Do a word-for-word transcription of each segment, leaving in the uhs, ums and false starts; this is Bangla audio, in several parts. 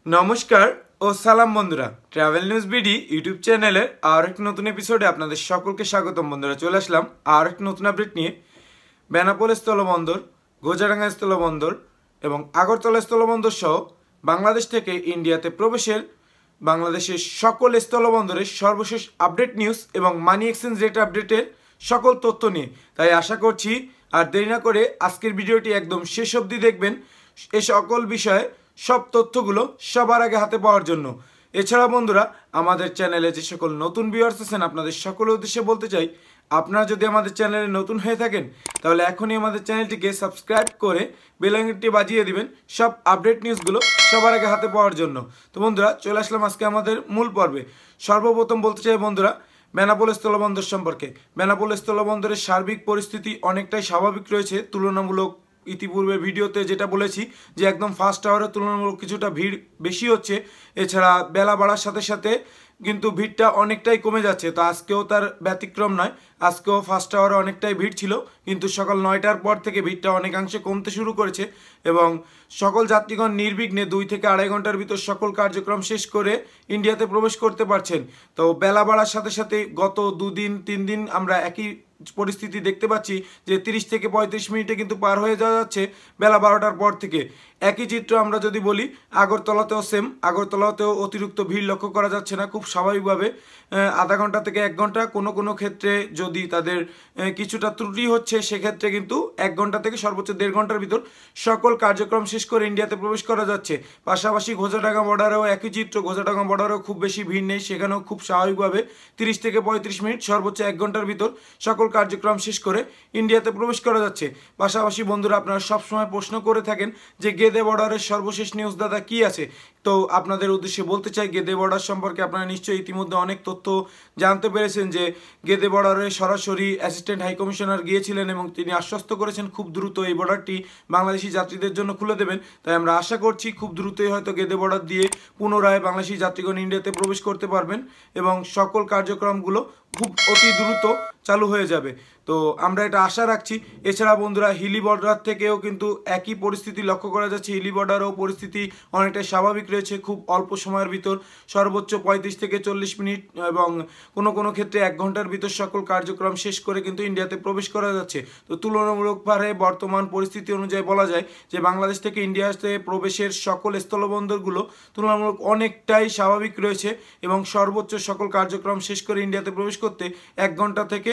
নমস্কার ও সালাম বন্ধুরা, ট্রাভেল নিউজ বিডি ইউটিউব চ্যানেলের আর এক নতুন এপিসোডে আপনাদের সকলকে স্বাগতম। বন্ধুরা, চলে আসলাম আর এক নতুন আপডেট নিয়ে। বেনাপোল স্থলবন্দর, গোজারাঙ্গা স্থলবন্দর এবং আগরতলা স্থলবন্দর সহ বাংলাদেশ থেকে ইন্ডিয়াতে প্রবেশের বাংলাদেশের সকল স্থলবন্দরের সর্বশেষ আপডেট নিউজ এবং মানি এক্সচেঞ্জ রেট আপডেটের সকল তথ্য নিয়ে। তাই আশা করছি আর দেরি না করে আজকের ভিডিওটি একদম শেষ অবধি দেখবেন, এ সকল বিষয়ে সব তথ্যগুলো সবার আগে হাতে পাওয়ার জন্য। এছাড়া বন্ধুরা, আমাদের চ্যানেলে যে সকল নতুন ভিউয়ার্স আছেন আপনাদের সকলের উদ্দেশ্যে বলতে চাই, আপনারা যদি আমাদের চ্যানেলে নতুন হয়ে থাকেন তাহলে এখনই আমাদের চ্যানেলটিকে সাবস্ক্রাইব করে বেল আইকনটি বাজিয়ে দিবেন সব আপডেট নিউজগুলো সবার আগে হাতে পাওয়ার জন্য। তো বন্ধুরা, চলে আসলাম আজকে আমাদের মূল পর্বে। সর্বপ্রথম বলতে চাই বন্ধুরা বেনাপোল স্থলবন্দর সম্পর্কে। বেনাপোল স্থলবন্দরের সার্বিক পরিস্থিতি অনেকটাই স্বাভাবিক রয়েছে। তুলনামূলক ইতিপূর্বে ভিডিওতে যেটা বলেছি যে একদম ফার্স্ট আওয়ারে তুলনামূলক কিছুটা ভিড় বেশি হচ্ছে, এছাড়া বেলা বাড়ার সাথে সাথে কিন্তু ভিড়টা অনেকটাই কমে যাচ্ছে। তো আজকেও তার ব্যতিক্রম নয়, আজকেও ফার্স্ট আওয়ারে অনেকটাই ভিড় ছিল, কিন্তু সকাল নয়টার পর থেকে ভিড়টা অনেকাংশে কমতে শুরু করেছে এবং সকল যাত্রীগণ নির্বিঘ্নে দুই থেকে আড়াই ঘন্টার ভিতর সকল কার্যক্রম শেষ করে ইন্ডিয়াতে প্রবেশ করতে পারছেন। তো বেলা বাড়ার সাথে সাথে গত দুদিন তিন দিন আমরা একই পরিস্থিতি দেখতে পাচ্ছি যে তিরিশ থেকে পঁয়ত্রিশ মিনিটে কিন্তু পার হয়ে যাওয়া যাচ্ছে বেলা বারোটার পর থেকে। একই চিত্র আমরা যদি বলি আগরতলাতেও সেম, আগরতলাতেও অতিরিক্ত ভিড় লক্ষ্য করা যাচ্ছে না। খুব স্বাভাবিকভাবে আধা ঘন্টা থেকে এক ঘন্টা, কোনো কোনো ক্ষেত্রে যদি তাদের কিছুটা ত্রুটি হচ্ছে সেক্ষেত্রে কিন্তু এক ঘন্টা থেকে সর্বোচ্চ দেড় ঘন্টার ভিতর সকল কার্যক্রম শেষ করে ইন্ডিয়াতে প্রবেশ করা যাচ্ছে। পাশাপাশি গোজারাঙ্গা বর্ডারেও একই চিত্র, গোজারাঙ্গা বর্ডারেও খুব বেশি ভিড় নেই, সেখানেও খুব স্বাভাবিকভাবে তিরিশ থেকে পঁয়ত্রিশ মিনিট সর্বোচ্চ এক ঘন্টার ভিতর সকল কার্যক্রম শেষ করে ইন্ডিয়াতে প্রবেশ করা যাচ্ছে। পাশাপাশি বন্ধুরা, আপনারা সবসময় প্রশ্ন করে থাকেন যে গেদে বর্ডারের সর্বশেষ নিউজ দাদা কি আছে। তো আপনাদের উদ্দেশ্যে বলতে চাই, গেদে বর্ডার সম্পর্কে আপনারা নিশ্চয়ই ইতিমধ্যে অনেক তথ্য জানতে পেরেছেন যে গেদে বর্ডারে সরাসরি অ্যাসিস্ট্যান্ট হাই কমিশনার গিয়েছিলেন এবং তিনি আশ্বস্ত করেছেন খুব দ্রুত এই বর্ডারটি বাংলাদেশি যাত্রীদের জন্য খুলে দেবেন। তাই আমরা আশা করছি খুব দ্রুতই হয়তো গেদে বর্ডার দিয়ে পুনরায় বাংলাদেশি যাত্রীগণ ইন্ডিয়াতে প্রবেশ করতে পারবেন এবং সকল কার্যক্রমগুলো খুব অতি দ্রুত চালু হয়ে যাবে। তো আমরা এটা আশা রাখছি। এছাড়া বন্ধুরা, হিলি বর্ডার থেকেও কিন্তু একই পরিস্থিতি লক্ষ্য করা যাচ্ছে। হিলি বর্ডারেও পরিস্থিতি অনেকটাই স্বাভাবিক রয়েছে। খুব অল্প সময়ের ভিতর সর্বোচ্চ পঁয়ত্রিশ থেকে চল্লিশ মিনিট এবং কোনো কোনো ক্ষেত্রে এক ঘন্টার ভিতর সকল কার্যক্রম শেষ করে কিন্তু ইন্ডিয়াতে প্রবেশ করা যাচ্ছে। তো তুলনামূলকভাবে বর্তমান পরিস্থিতি অনুযায়ী বলা যায় যে বাংলাদেশ থেকে ইন্ডিয়াতে প্রবেশের সকল স্থলবন্দরগুলো তুলনামূলক অনেকটাই স্বাভাবিক রয়েছে এবং সর্বোচ্চ সকল কার্যক্রম শেষ করে ইন্ডিয়াতে প্রবেশ করতে এক ঘন্টা থেকে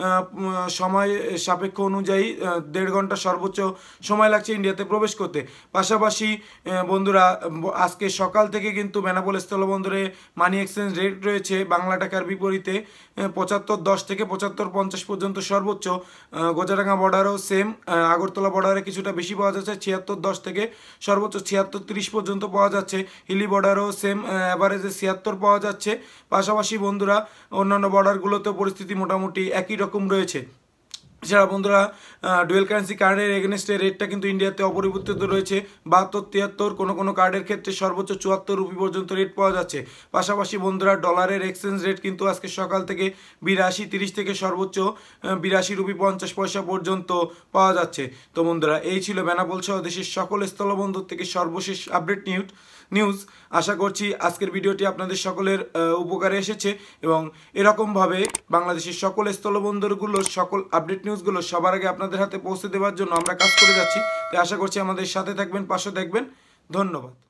সময় সাপেক্ষ অনুযায়ী দেড় ঘন্টা সর্বোচ্চ সময় লাগছে ইন্ডিয়াতে প্রবেশ করতে। পাশাপাশি বন্ধুরা, আজকে সকাল থেকে কিন্তু বেনাপোল স্থলবন্দরে মানি এক্সচেঞ্জ রেট রয়েছে বাংলা টাকার বিপরীতে পঁচাত্তর দশ থেকে পঁচাত্তর পঞ্চাশ পর্যন্ত সর্বোচ্চ। গোজারাঙ্গা বর্ডারও সেম, আগরতলা বর্ডারে কিছুটা বেশি পাওয়া যাচ্ছে, ছিয়াত্তর দশ থেকে সর্বোচ্চ ছিয়াত্তর তিরিশ পর্যন্ত পাওয়া যাচ্ছে। হিলি বর্ডারও সেম, অ্যাভারেজে ছিয়াত্তর পাওয়া যাচ্ছে। পাশাপাশি বন্ধুরা, অন্যান্য বর্ডারগুলোতেও পরিস্থিতি মোটামুটি একই রকম রয়েছে। এছাড়া বন্ধুরা, ডুয়েল কারেন্সি কার্ডের এগেনস্টে রেটটা কিন্তু ইন্ডিয়াতে অপরিবর্তিত রয়েছে, বাহাত্তর তিয়াত্তর, কোনো কোনো কার্ডের ক্ষেত্রে সর্বোচ্চ চুয়াত্তর রুপি পর্যন্ত রেট পাওয়া যাচ্ছে। পাশাপাশি বন্ধুরা, ডলারের এক্সচেঞ্জ রেট কিন্তু আজকে সকাল থেকে বিরাশি তিরিশ থেকে সর্বোচ্চ বিরাশি রুপি পঞ্চাশ পয়সা পর্যন্ত পাওয়া যাচ্ছে। তো বন্ধুরা, এই ছিল বেনাপোল সহ দেশের সকল স্থলবন্দর থেকে সর্বশেষ আপডেট নিউজ নিউজ আশা করছি আজকের ভিডিওটি আপনাদের সকলের উপকারে এসেছে এবং এরকমভাবে বাংলাদেশের সকল স্থলবন্দরগুলোর সকল আপডেট নিউজগুলো সবার আগে আপনাদের হাতে পৌঁছে দেওয়ার জন্য আমরা কাজ করে যাচ্ছি। তাই আশা করছি আমাদের সাথে থাকবেন, পাশে থাকবেন। ধন্যবাদ।